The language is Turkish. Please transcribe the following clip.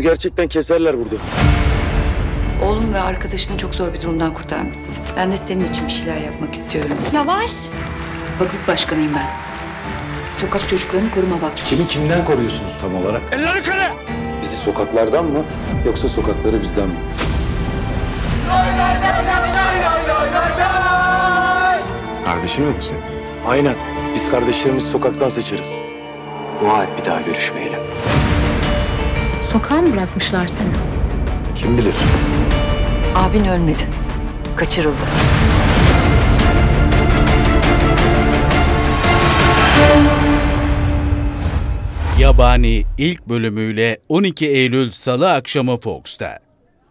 gerçekten keserler burada. Oğlum ve arkadaşını çok zor bir durumdan kurtarmışsın. Ben de senin için bir şeyler yapmak istiyorum. Yavaş. Vakıf başkanıyım ben. Sokak çocuklarını koruma vakfı. Kimi kimden koruyorsunuz tam olarak? Eller yukarı! Bizi sokaklardan mı yoksa sokakları bizden mi? Kardeşin mi bu senin? Aynen. Biz kardeşlerimizi sokaktan seçeriz. Dua et bir daha görüşmeyelim. Sokağa mı bırakmışlar seni? Kim bilir? Abin ölmedi. Kaçırıldı. Yabani ilk bölümüyle 12 Eylül Salı akşamı Fox'ta.